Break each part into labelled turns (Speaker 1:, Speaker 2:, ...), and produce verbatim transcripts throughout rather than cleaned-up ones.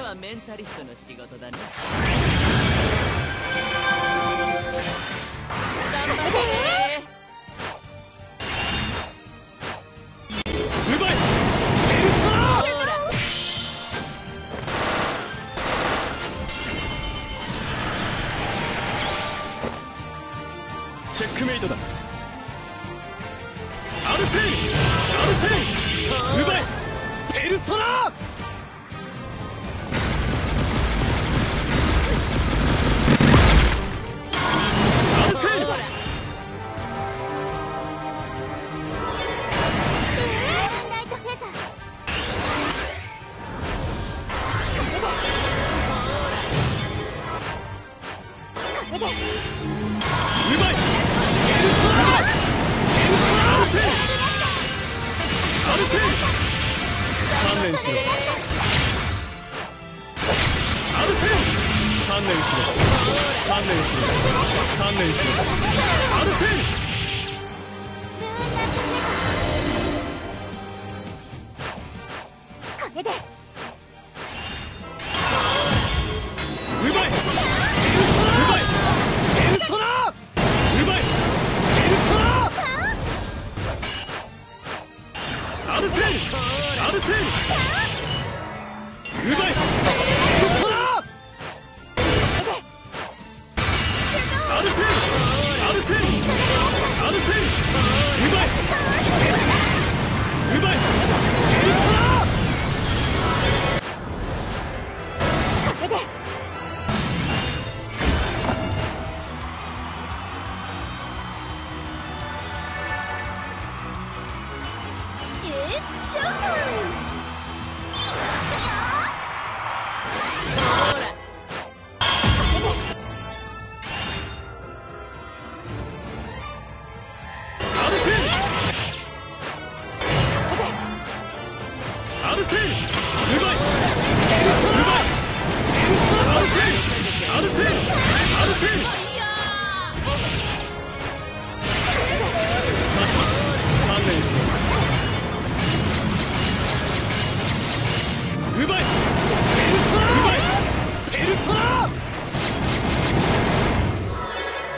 Speaker 1: はメンタリストの仕事だね。頑張ってね。うまい。エルソー。チェックメイトだ。アルセイアルセイ奪えペルソナ。アルセイナイトフェザー。これでうまい。ペルソナペルソナアルセイアルセイ観念しろ。アルセイ観念しろ観念しろ観念しろ。アルセイこれでうまい。うまいペルソナうまいペルソナ。アルセイアルセイうまいペルソナ。アルセイアルセイアルセイうまいうまいペルソナ。これで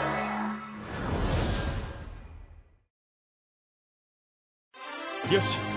Speaker 1: よし。